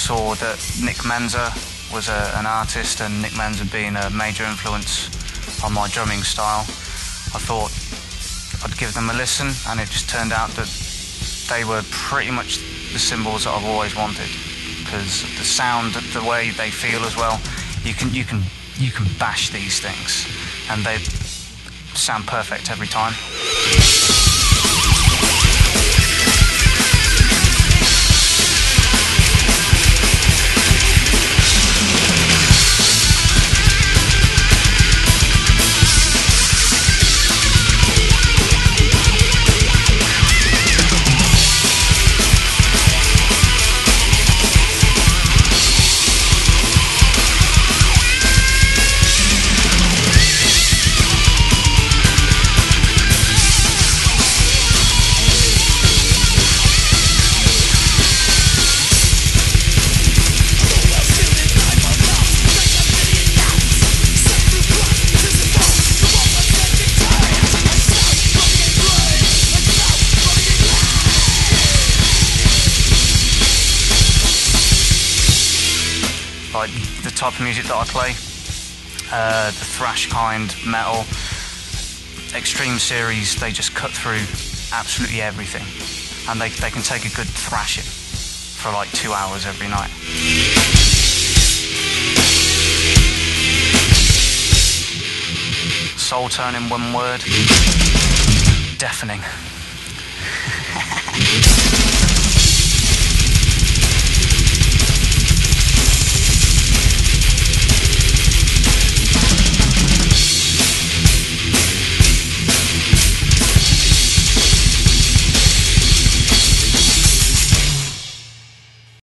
saw that Nick Menza was an artist, and Nick Menza being a major influence on my drumming style, I thought I'd give them a listen, and it just turned out that they were pretty much the cymbals that I've always wanted, because the sound, the way they feel as well, you can bash these things and they sound perfect every time. Like the type of music that I play, the thrash kind, metal, extreme series, they just cut through absolutely everything, and they can take a good thrashing for like 2 hours every night. Soultone in one word: deafening.